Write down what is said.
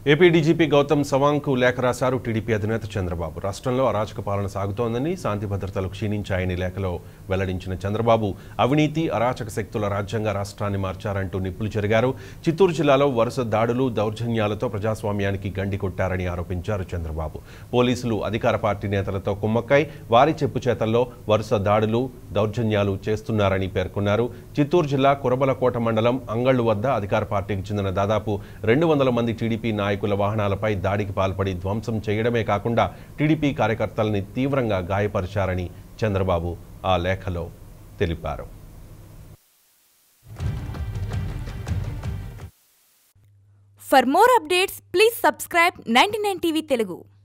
AP DGP Gautam సవాంగ్కు లేఖ రాశారు TDP అధినేత చంద్రబాబు. రాష్ట్రంలో అరాచక పాలన సాగుతోందని, శాంతి భద్రతలు క్షీణించాయని లేఖలో వెల్లడించిన చంద్రబాబు అవినీతి, అరాచక శక్తుల రాజ్యంగా రాష్ట్రాన్ని మార్చారంటూ నిప్పులు చెరిగారు. చిత్తూరు జిల్లాలో వరుస దాడులు, దౌర్జన్యాలతో ప్రజాస్వామ్యానికి గండి కొట్టారని ఆరోపించారు చంద్రబాబు. పోలీసులు అధికార పార్టీ నేతలతో కుమ్మక్కై వారి చెప్పుచేతల్లో వరుస దాడులు, దౌర్జన్యాలు చేస్తున్నారని పేర్కొన్నారు. చిత్తూరు జిల్లా కురబలకోట మండలం అంగళ్లు వద్ద అధికార పార్టీకి చెందిన దాదాపు 200 మంది టీడీపీ నాయకుల వాహనాలపై దాడికి పాల్పడి ధ్వంసం చేయడమే కాకుండా టీడీపీ కార్యకర్తల్ని తీవ్రంగా గాయపరిచారని చంద్రబాబు ఆ లేఖలో తెలిపారు. For more updates, please subscribe 99TV Telugu.